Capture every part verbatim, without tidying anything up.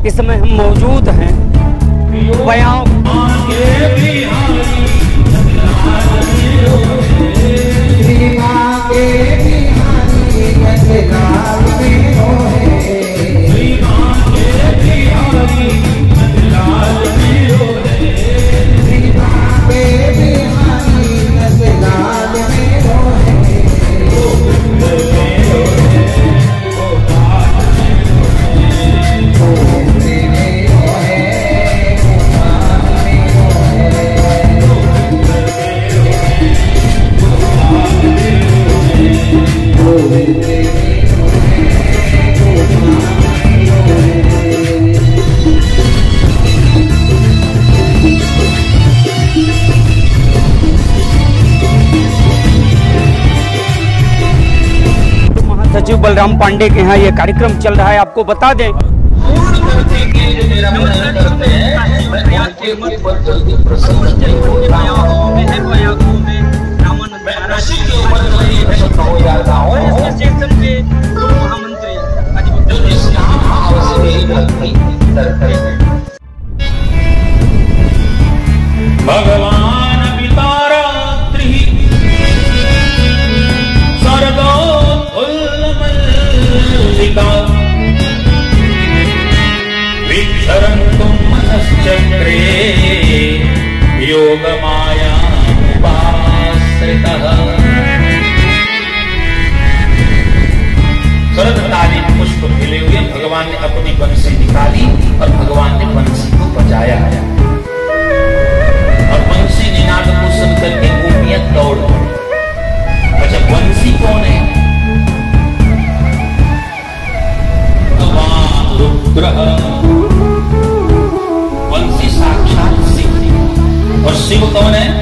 इस समय हम मौजूद हैं बयां सचिव बलराम पांडे के यहाँ ये कार्यक्रम चल रहा है। आपको बता दें भगवान पितारात्रि सर्वोल्लमल्लिका विचरन्तुं मनश्चक्रे योगमायामुपाश्रितः। शरदकालीन पुष्प खिले हुए भगवान ने अपनी बंसी निकाली और भगवान ने बंसी को बजाया और बंसी निनाद को सुन करके गोपियां दौड़ गई। अच्छा, बंसी कौन है? भगवान रुद्र। बंसी साक्षात शिव। और शिव कौन है?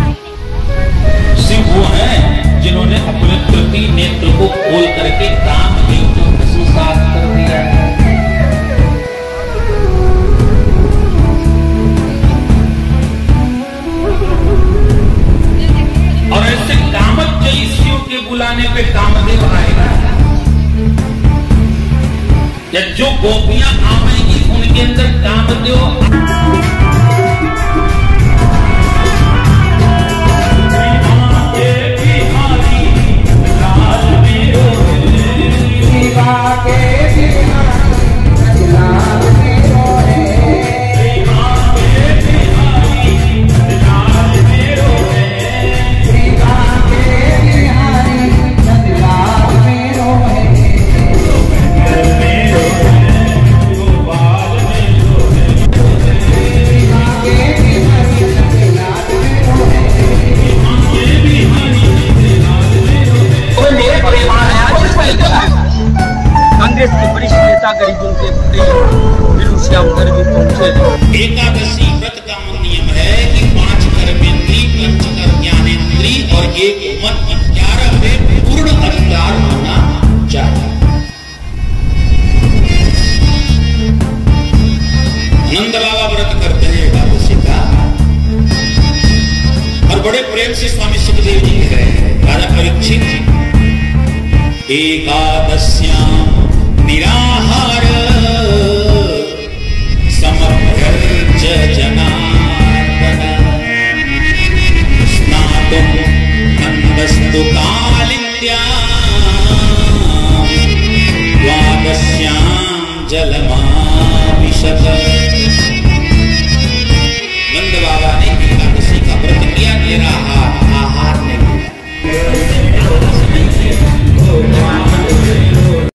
शिव वो है जिन्होंने अपने तृतीय नेत्र को खोल करके कामदेव को भस्मसात कर दिया है। और ऐसे कामजयी शिव के बुलाने पे कामदेव आएगा या जो गोपियां आवेंगी उनके अंदर कामदेव कांग्रेस के वरिष्ठ नेता गरीबों के श्याम गर्भी पहुंचे। एकादशी व्रत का नियम है कि पांच कर्मेंद्री, पंच कर ज्ञानेंद्री और एक मन ग्यारह में पूर्ण अधिकार होना चाहिए। नंद बाबा व्रत करते हैं एकादशी का और बड़े प्रेम से स्वामी सुखदेव जी कह रहे हैं, राजा परीक्षित एकादश्यां निराहार समभ्यर्च जनार्दन स्नातुं नन्दस्तु कालिन्द्यां द्वादश्यां जलमाविशत।